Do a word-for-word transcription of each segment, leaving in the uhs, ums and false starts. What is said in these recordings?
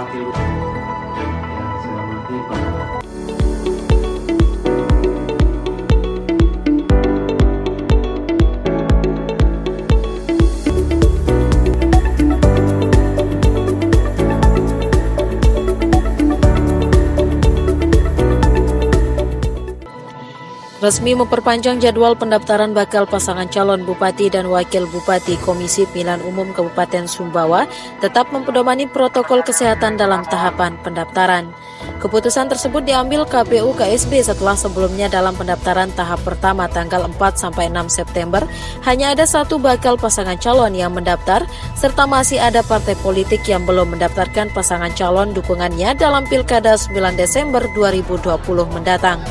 wakil. Ya, saya hormati para resmi memperpanjang jadwal pendaftaran bakal pasangan calon Bupati dan Wakil Bupati. Komisi Pemilihan Umum Kabupaten Sumbawa tetap mempedomani protokol kesehatan dalam tahapan pendaftaran. Keputusan tersebut diambil K P U K S B setelah sebelumnya dalam pendaftaran tahap pertama tanggal empat sampai enam September hanya ada satu bakal pasangan calon yang mendaftar serta masih ada partai politik yang belum mendaftarkan pasangan calon dukungannya dalam Pilkada sembilan Desember dua ribu dua puluh mendatang.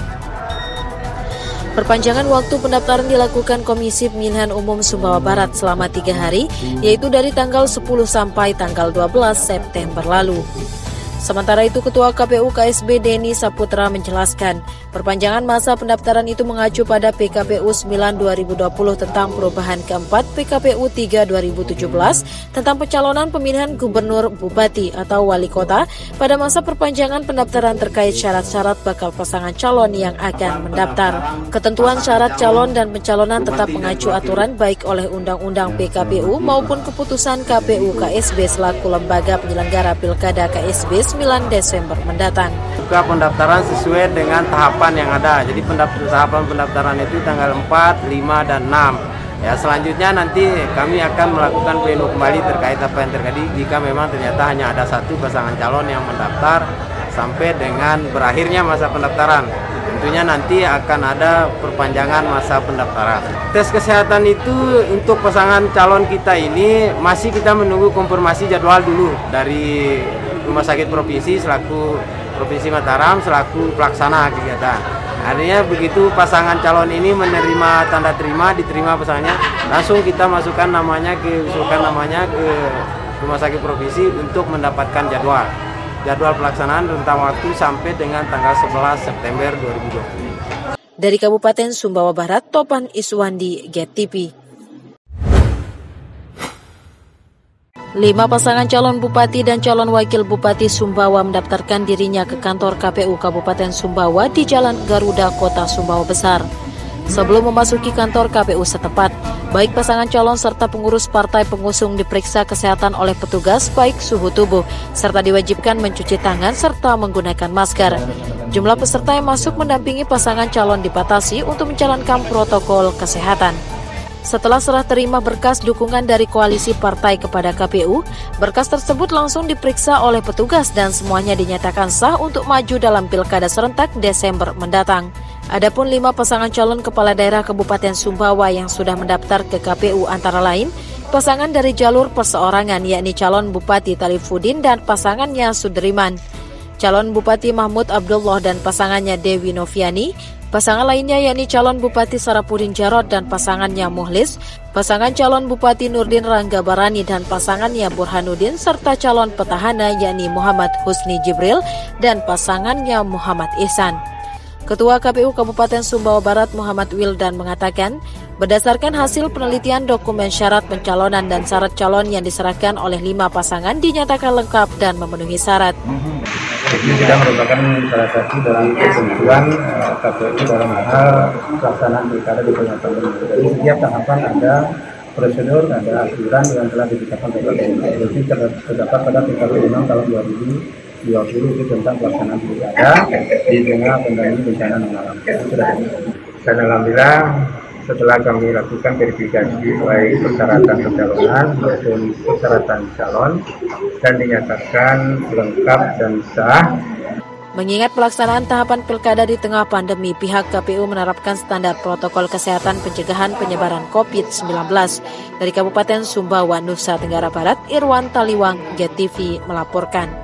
Perpanjangan waktu pendaftaran dilakukan Komisi Pemilihan Umum Sumbawa Barat selama tiga hari, yaitu dari tanggal sepuluh sampai tanggal dua belas September lalu. Sementara itu, Ketua K P U K S B Denny Saputra menjelaskan, perpanjangan masa pendaftaran itu mengacu pada P K P U sembilan dua ribu dua puluh tentang perubahan keempat P K P U tiga dua ribu tujuh belas tentang pencalonan pemilihan gubernur, bupati, atau wali kota pada masa perpanjangan pendaftaran terkait syarat-syarat bakal pasangan calon yang akan mendaftar. Ketentuan syarat calon dan pencalonan tetap mengacu aturan baik oleh Undang-Undang P K P U maupun keputusan K P U K S B selaku lembaga penyelenggara Pilkada K S B sembilan Desember mendatang. Buka pendaftaran sesuai dengan tahapan yang ada. Jadi pendaftaran tahapan pendaftaran itu tanggal empat, lima, dan enam. Ya, selanjutnya nanti kami akan melakukan pleno kembali terkait apa yang terjadi jika memang ternyata hanya ada satu pasangan calon yang mendaftar sampai dengan berakhirnya masa pendaftaran. Tentunya nanti akan ada perpanjangan masa pendaftaran. Tes kesehatan itu untuk pasangan calon kita ini masih kita menunggu konfirmasi jadwal dulu dari Rumah Sakit Provinsi selaku Provinsi Mataram selaku pelaksana kegiatan. Artinya begitu pasangan calon ini menerima tanda terima, diterima pasangannya, langsung kita masukkan namanya ke usulkan namanya ke Rumah Sakit Provinsi untuk mendapatkan jadwal. Jadwal pelaksanaan rentang waktu sampai dengan tanggal sebelas September dua ribu dua puluh. Dari Kabupaten Sumbawa Barat, Topan Iswandi, G T V. Lima pasangan calon bupati dan calon wakil bupati Sumbawa mendaftarkan dirinya ke kantor K P U Kabupaten Sumbawa di Jalan Garuda, Kota Sumbawa Besar. Sebelum memasuki kantor K P U setempat, baik pasangan calon serta pengurus partai pengusung diperiksa kesehatan oleh petugas baik suhu tubuh, serta diwajibkan mencuci tangan serta menggunakan masker. Jumlah peserta yang masuk mendampingi pasangan calon dibatasi untuk menjalankan protokol kesehatan. Setelah serah terima berkas dukungan dari koalisi partai kepada K P U, berkas tersebut langsung diperiksa oleh petugas dan semuanya dinyatakan sah untuk maju dalam Pilkada serentak Desember mendatang. Adapun lima pasangan calon kepala daerah Kabupaten Sumbawa yang sudah mendaftar ke K P U antara lain, pasangan dari jalur perseorangan yakni calon Bupati Talifudin dan pasangannya Sudriman, calon Bupati Mahmud Abdullah dan pasangannya Dewi Noviani, pasangan lainnya yakni calon Bupati Sarapudin Jarot dan pasangannya Muhlis, pasangan calon Bupati Nurdin Ranggabarani dan pasangannya Burhanuddin, serta calon petahana yakni Muhammad Husni Jibril dan pasangannya Muhammad Ihsan. Ketua K P U Kabupaten Sumbawa Barat Muhammad Wildan mengatakan, berdasarkan hasil penelitian dokumen syarat pencalonan dan syarat calon yang diserahkan oleh lima pasangan dinyatakan lengkap dan memenuhi syarat. Ini juga merupakan salah satu dari ketentuan K P U dalam hal pelaksanaan pilkada di tengah pandemi. Jadi setiap tahapan ada prosedur, ada aturan yang telah ditetapkan oleh K P U. Jadi terdapat pada P K P U enam tahun dua ribu dua puluh itu tentang pelaksanaan pilkada di tengah pandemi bencana alam. Dan alhamdulillah setelah kami lakukan verifikasi baik persyaratan pencalonan maupun persyaratan calon dan dinyatakan lengkap dan sah. Mengingat pelaksanaan tahapan pilkada di tengah pandemi, pihak K P U menerapkan standar protokol kesehatan pencegahan penyebaran covid sembilan belas. Dari Kabupaten Sumbawa, Nusa Tenggara Barat, Irwan Taliwang, G T V melaporkan.